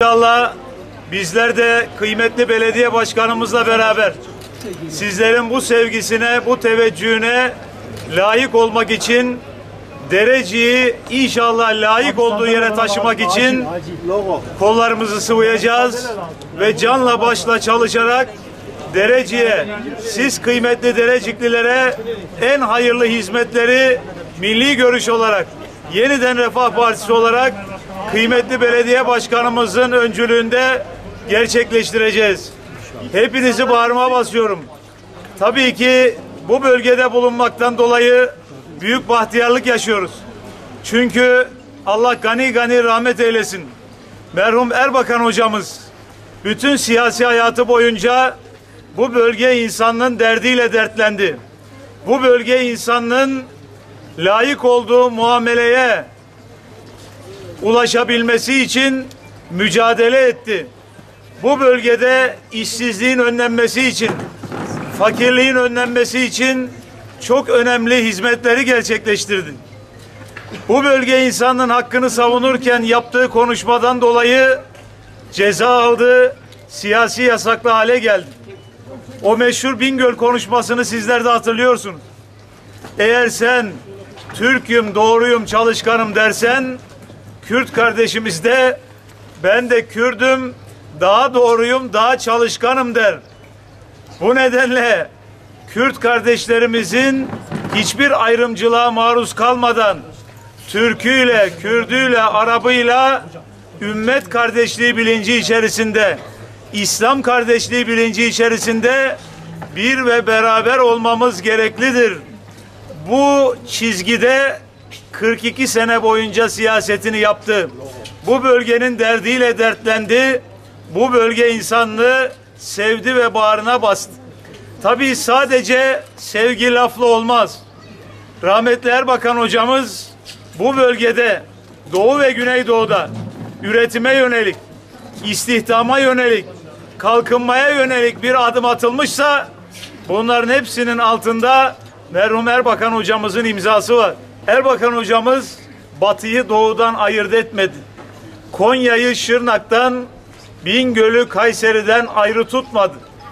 İnşallah bizler de kıymetli belediye başkanımızla beraber sizlerin bu sevgisine, bu teveccühüne layık olmak için Derecik'i inşallah layık olduğu yere taşımak için kollarımızı sıvayacağız ve canla başla çalışarak Derecik'e, siz kıymetli Dereciklilere en hayırlı hizmetleri milli görüş olarak, yeniden Refah Partisi olarak kıymetli belediye başkanımızın öncülüğünde gerçekleştireceğiz. Hepinizi bağrıma basıyorum. Tabii ki bu bölgede bulunmaktan dolayı büyük bahtiyarlık yaşıyoruz. Çünkü Allah gani gani rahmet eylesin. Merhum Erbakan hocamız bütün siyasi hayatı boyunca bu bölge insanının derdiyle dertlendi. Bu bölge insanının layık olduğu muameleye ulaşabilmesi için mücadele etti. Bu bölgede işsizliğin önlenmesi için, fakirliğin önlenmesi için çok önemli hizmetleri gerçekleştirdi. Bu bölge insanın hakkını savunurken yaptığı konuşmadan dolayı ceza aldı, siyasi yasaklı hale geldi. O meşhur Bingöl konuşmasını sizler de hatırlıyorsunuz. Eğer sen Türk'üm, doğruyum, çalışkanım dersen, Kürt kardeşimiz de ben de Kürdüm, daha doğruyum, daha çalışkanım der. Bu nedenle Kürt kardeşlerimizin hiçbir ayrımcılığa maruz kalmadan Türküyle, Kürdüyle, Arabıyla ümmet kardeşliği bilinci içerisinde, İslam kardeşliği bilinci içerisinde bir ve beraber olmamız gereklidir. Bu çizgide 42 sene boyunca siyasetini yaptı. Bu bölgenin derdiyle dertlendi. Bu bölge insanlığı sevdi ve bağrına bastı. Tabii sadece sevgi lafla olmaz. Rahmetli Erbakan hocamız bu bölgede Doğu ve Güneydoğu'da üretime yönelik, istihdama yönelik, kalkınmaya yönelik bir adım atılmışsa bunların hepsinin altında merhum Erbakan hocamızın imzası var. Erbakan hocamız Batı'yı Doğu'dan ayırt etmedi. Konya'yı Şırnak'tan, Bingöl'ü Kayseri'den ayrı tutmadı.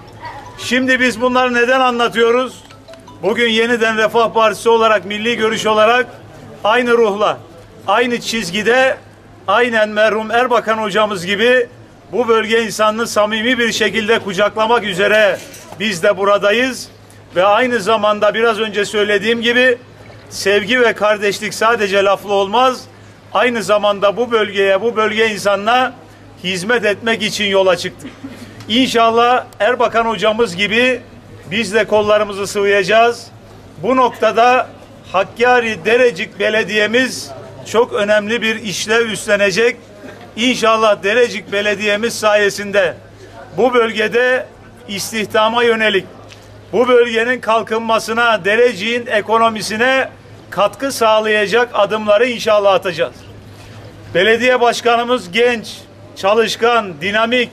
Şimdi biz bunları neden anlatıyoruz? Bugün yeniden Refah Partisi olarak, milli görüş olarak aynı ruhla, aynı çizgide, aynen merhum Erbakan hocamız gibi bu bölge insanını samimi bir şekilde kucaklamak üzere biz de buradayız. Ve aynı zamanda biraz önce söylediğim gibi sevgi ve kardeşlik sadece laflı olmaz. Aynı zamanda bu bölgeye, bu bölge insanına hizmet etmek için yola çıktık. İnşallah Erbakan hocamız gibi biz de kollarımızı sıvayacağız. Bu noktada Hakkari Derecik Belediye'miz çok önemli bir işlev üstlenecek. İnşallah Derecik Belediye'miz sayesinde bu bölgede istihdama yönelik, bu bölgenin kalkınmasına, Derecik'in ekonomisine katkı sağlayacak adımları inşallah atacağız. Belediye başkanımız genç, çalışkan, dinamik,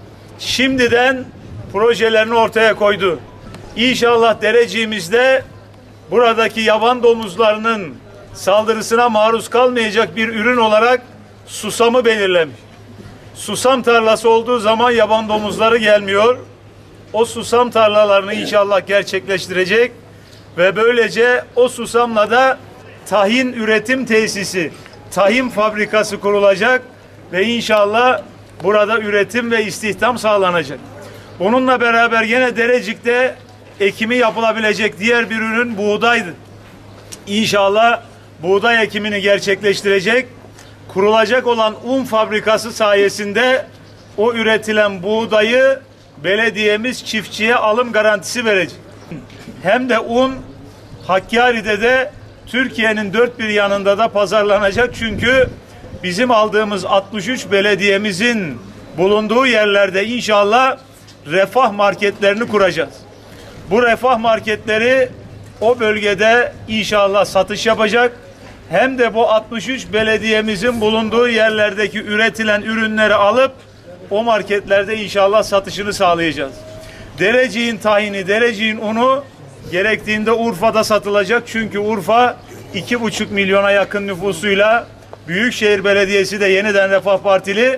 şimdiden projelerini ortaya koydu. İnşallah Derecik'imizde buradaki yaban domuzlarının saldırısına maruz kalmayacak bir ürün olarak susamı belirlemiş. Susam tarlası olduğu zaman yaban domuzları gelmiyor. O susam tarlalarını inşallah gerçekleştirecek ve böylece o susamla da tahin üretim tesisi, tahin fabrikası kurulacak ve inşallah burada üretim ve istihdam sağlanacak. Bununla beraber yine Derecik'te ekimi yapılabilecek diğer bir ürün buğdaydı. İnşallah buğday ekimini gerçekleştirecek. Kurulacak olan un fabrikası sayesinde o üretilen buğdayı belediyemiz çiftçiye alım garantisi verecek. Hem de un Hakkari'de de Türkiye'nin dört bir yanında da pazarlanacak. Çünkü bizim aldığımız 63 belediyemizin bulunduğu yerlerde inşallah refah marketlerini kuracağız. Bu refah marketleri o bölgede inşallah satış yapacak. Hem de bu 63 belediyemizin bulunduğu yerlerdeki üretilen ürünleri alıp o marketlerde inşallah satışını sağlayacağız. Derecik'in tahini, Derecik'in unu gerektiğinde Urfa'da satılacak. Çünkü Urfa 2,5 milyona yakın nüfusuyla Büyükşehir Belediyesi de yeniden Refah Partili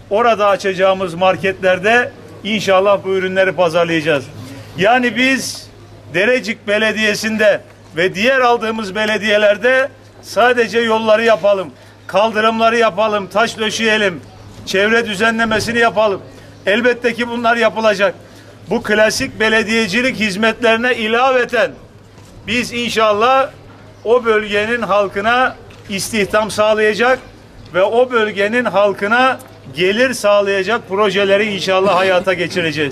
orada açacağımız marketlerde inşallah bu ürünleri pazarlayacağız. Yani biz Derecik Belediyesi'nde ve diğer aldığımız belediyelerde sadece yolları yapalım, kaldırımları yapalım, taş döşeyelim, çevre düzenlemesini yapalım. Elbette ki bunlar yapılacak. Bu klasik belediyecilik hizmetlerine ilaveten biz inşallah o bölgenin halkına istihdam sağlayacak ve o bölgenin halkına gelir sağlayacak projeleri inşallah hayata geçireceğiz.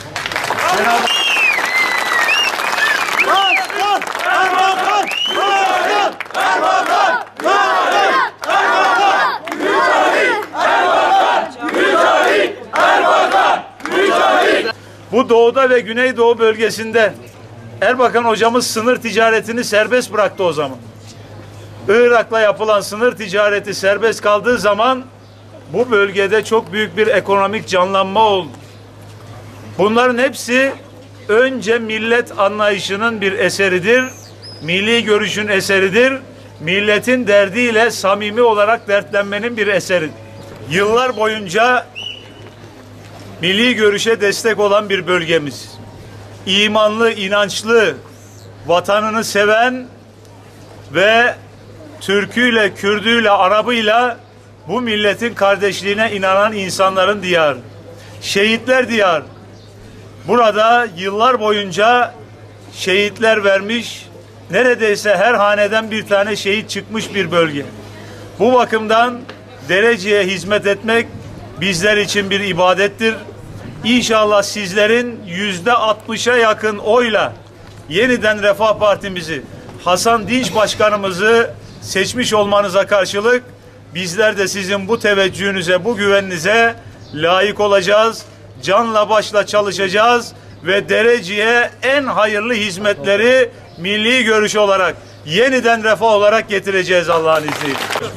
Bu doğuda ve güneydoğu bölgesinde Erbakan hocamız sınır ticaretini serbest bıraktı o zaman. Irak'la yapılan sınır ticareti serbest kaldığı zaman bu bölgede çok büyük bir ekonomik canlanma oldu. Bunların hepsi önce millet anlayışının bir eseridir. Milli görüşün eseridir. Milletin derdiyle samimi olarak dertlenmenin bir eseridir. Yıllar boyunca milli görüşe destek olan bir bölgemiz. İmanlı, inançlı, vatanını seven ve Türküyle, Kürdüyle, Arabıyla bu milletin kardeşliğine inanan insanların diyarı. Şehitler diyarı. Burada yıllar boyunca şehitler vermiş, neredeyse her haneden bir tane şehit çıkmış bir bölge. Bu bakımdan Derecik'e hizmet etmek bizler için bir ibadettir. İnşallah sizlerin %60'a yakın oyla yeniden Refah Partimizi, Hasan Dinç Başkanımızı seçmiş olmanıza karşılık bizler de sizin bu teveccühünüze, bu güveninize layık olacağız. Canla başla çalışacağız ve Derecik'e en hayırlı hizmetleri milli görüş olarak, yeniden refah olarak getireceğiz Allah'ın izniyle.